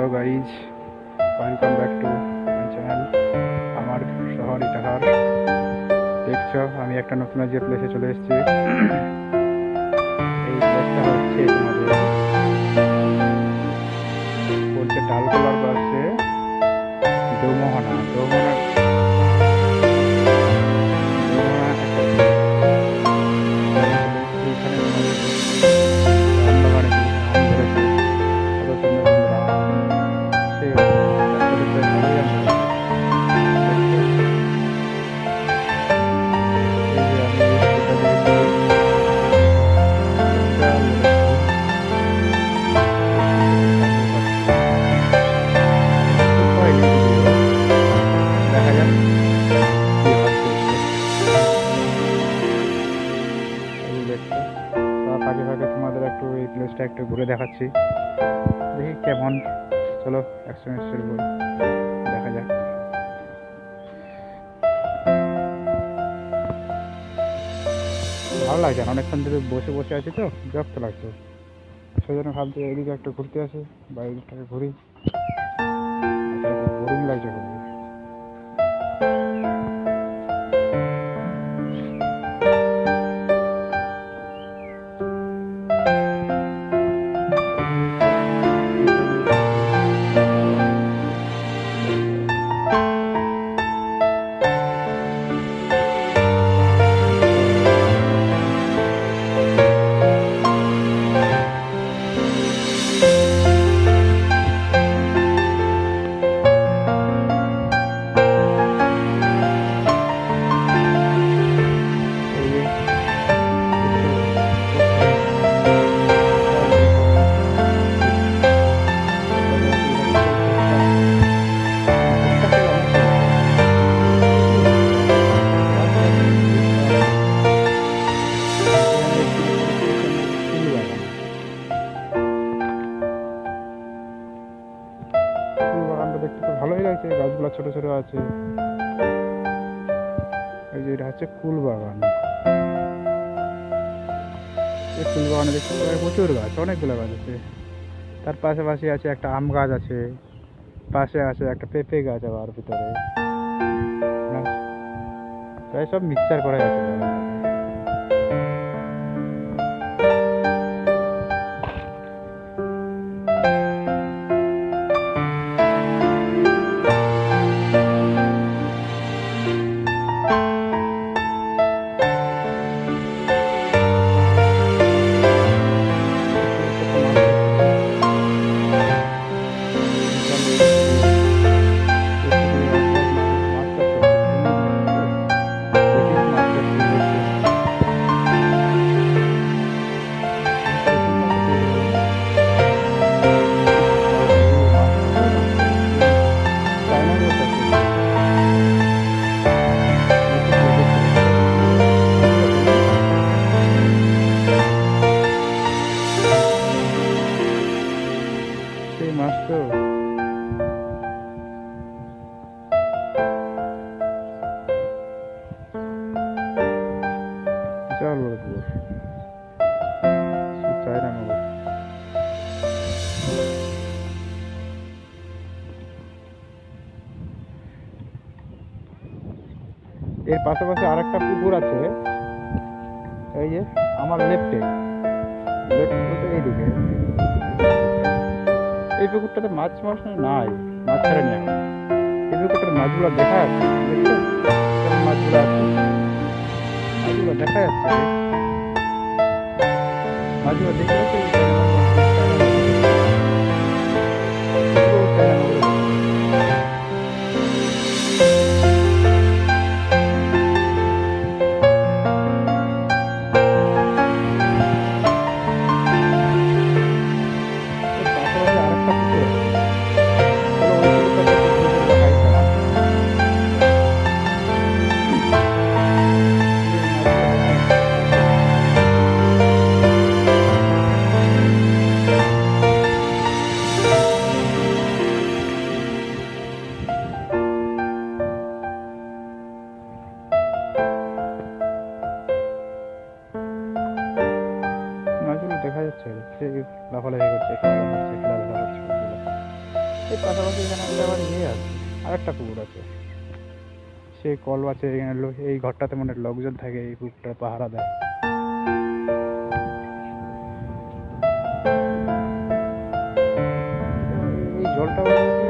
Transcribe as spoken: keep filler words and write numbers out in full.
Hello guys, welcome back to my channel আমার শহর ইটাহার। দেখছো আমি একটা নতুন যে প্লেসে চলে এসেছি। এই প্লেসটা হচ্ছে তোমাদের বলছে ডালগোলার পাশে দৌমোহনা দৌমোহনা ফাঁকে ফাঁকে তোমাদের একটু এই প্লেসটা একটু ঘুরে দেখাচ্ছি, দেখি কেমন। চলো একসঙ্গে শুরু করি, দেখা যাক। ভালো লাগছে না, অনেকক্ষণ ধরে বসে বসে আছি তো বিরক্ত লাগছে, সেই জন্য ভাবছি এইদিকে একটু ঘুরতে আসি বা এইদিকটাকে ঘুরি। বোরিং লাগছে খুবই। দেখতে তো ভালোই লাগছে, গাছগুলো ছোট ছোট আছে। এই যে এটা হচ্ছে কুল বাগান। এই কুল বাগানে দেখতে পাই প্রচুর গাছ, অনেকগুলো গাছ আছে। তার পাশাপাশি আছে একটা আম গাছ আছে, পাশে আছে একটা পেঁপে গাছ আবার ভিতরে। প্রায় সব মিক্সচার করা আছে। মাছ তো বিশাল বড় পুকুর, চায়না মাগুর। এর পাশাপাশি আর একটা পুকুর আছে, এই যে আমার লেফটে লেফট বলতে এইদিকে। এই পুকুরটাতে মাছ মাছ নাই, মাছ ছাড়া নেই। এই পুকুরটার মাছগুলো দেখা যাচ্ছে, মাছগুলো আছে, মাছগুলো দেখা যাচ্ছে, মাছগুলো দেখতে পাচ্ছি। দেখা যাচ্ছে, সে লাফালাফি করছে, খেলাধুলা করছে, খেলাধুলা করছে। এই পাশাপাশি এখানে একটা আবার ইয়ে আছে, আর একটা পুকুর আছে, সে কল আছে এখানে, লো- এই ঘরটাতে মনে হয় লোকজন থাকে, এই পুকুরটা পাহারা দেয়। এই জলটা